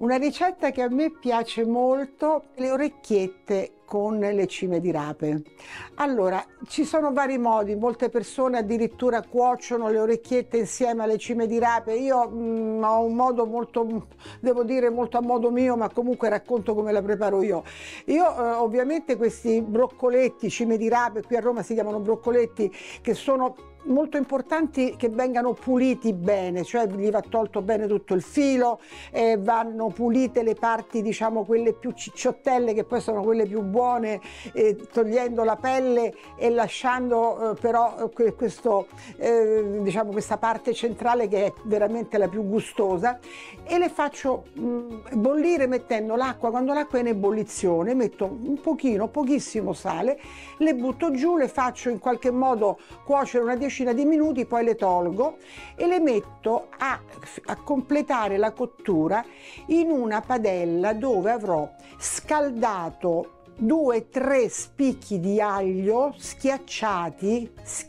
Una ricetta che a me piace molto, le orecchiette con le cime di rape. Allora, ci sono vari modi, molte persone addirittura cuociono le orecchiette insieme alle cime di rape. Io ho un modo molto, devo dire, molto a modo mio, ma comunque racconto come la preparo io. Io ovviamente questi broccoletti, cime di rape, qui a Roma si chiamano broccoletti, che sono molto importanti che vengano puliti bene, cioè gli va tolto bene tutto il filo, vanno pulite le parti, diciamo quelle più cicciottelle, che poi sono quelle più buone, togliendo la pelle e lasciando però questo, diciamo, questa parte centrale che è veramente la più gustosa, e le faccio bollire mettendo l'acqua. Quando l'acqua è in ebollizione metto un pochino, pochissimo sale, le butto giù, le faccio in qualche modo cuocere una decina di minuti, poi le tolgo e le metto a completare la cottura in una padella dove avrò scaldato 2-3 spicchi di aglio schiacciati,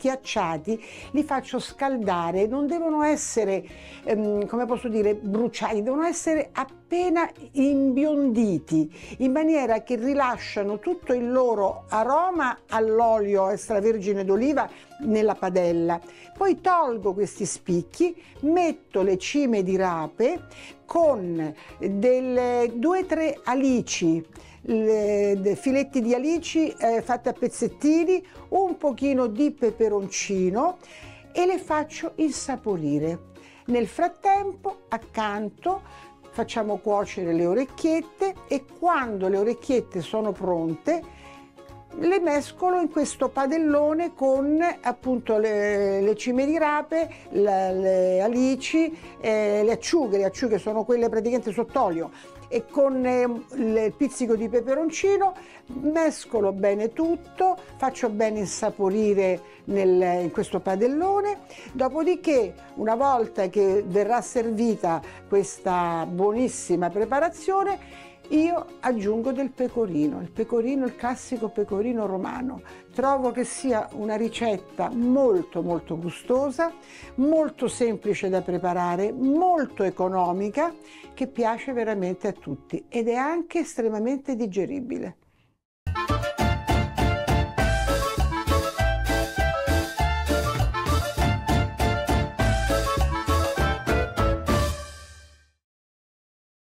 li faccio scaldare, non devono essere, come posso dire, bruciati, devono essere appena imbionditi, in maniera che rilasciano tutto il loro aroma all'olio extravergine d'oliva nella padella. Poi tolgo questi spicchi, metto le cime di rape con delle 2-3 alici, filetti di alici fatte a pezzettini, un pochino di peperoncino, e le faccio insaporire. Nel frattempo, accanto, facciamo cuocere le orecchiette, e quando le orecchiette sono pronte le mescolo in questo padellone con appunto le cime di rape, le alici, le acciughe sono quelle praticamente sott'olio, e con il pizzico di peperoncino mescolo bene tutto, faccio bene insaporire in questo padellone. Dopodiché, una volta che verrà servita questa buonissima preparazione, io aggiungo del pecorino, il classico pecorino romano. Trovo che sia una ricetta molto molto gustosa, molto semplice da preparare, molto economica, che piace veramente a tutti ed è anche estremamente digeribile.